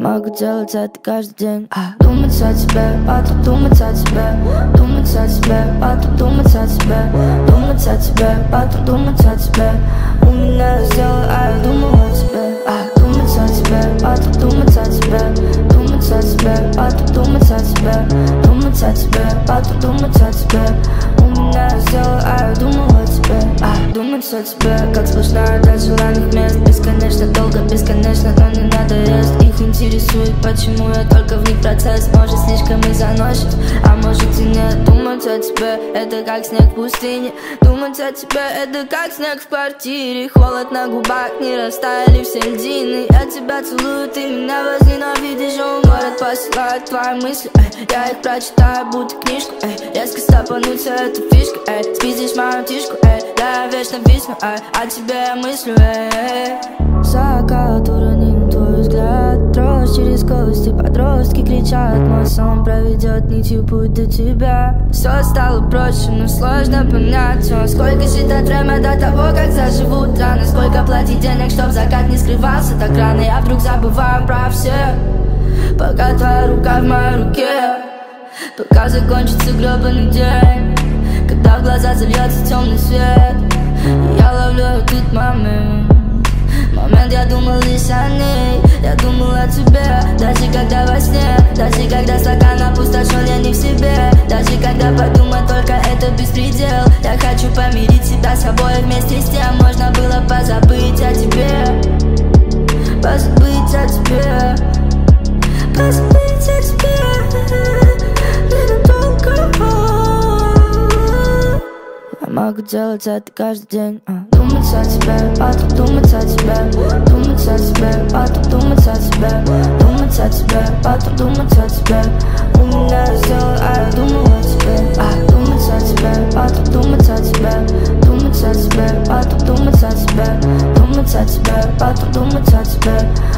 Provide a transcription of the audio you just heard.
Могу делать это каждый день. Думать о тебе, потом думать о тебе. Думать о тебе, потом думать о тебе. Думать о тебе, потом думать о тебе. У меня сделал, а я думал о тебе. Думать о тебе, потом думать о тебе. Думать о тебе, потом думать о тебе. Думать о тебе, потом думать о тебе. У меня сделал, а я думал о тебе. Думать о тебе, как сплошная дать желанных мест. Бесконечно долго, бесконечно, но не надоест. Их интересует, почему я только в них процесс. Может, слишком и заносчив, а может и нет. Думать о тебе, это как снег в пустыне. Думать о тебе, это как снег в квартире. Холод на губах, не растаяли все льдины. Я тебя целую, ты меня возненавидишь. Город посылает твои мысли, я их прочитаю, будто книжку. Резко стопануться, это фишка, спиздишь мою тишку, да, я вечно висну, о тебе я мыслю, закат уронил твой взгляд. Дрожь через кости, подростки кричат. Мой сон проведет нитью путь до тебя. Все стало проще, но сложно понять. Сколько считать время до того, как заживут раны. Сколько платить денег, чтоб закат не скрывался так рано. Я вдруг забываю про всех, пока твоя рука в моей руке. Пока закончится гребаный день, когда в глаза зальется темный свет. Я ловлю этот момент, я думал лишь о ней. Я думал о тебе, даже когда во сне. Даже когда стакан опустошен, я не в себе. Даже когда подумать только это беспредел. Я хочу помирить себя с собой вместе с тем. Можно было позабыть о тебе, позабыть о тебе, позабыть о тебе. Могу делать это каждый день. Думать о тебе, потом думать о тебе. Думать о тебе, потом думать о тебе. Думать о тебе, потом думать о тебе. У меня сделал, а я думал о тебе. Думать о тебе, потом думать о тебе. Думать о тебе, потом думать о тебе. Думать о тебе, потом думать о тебе.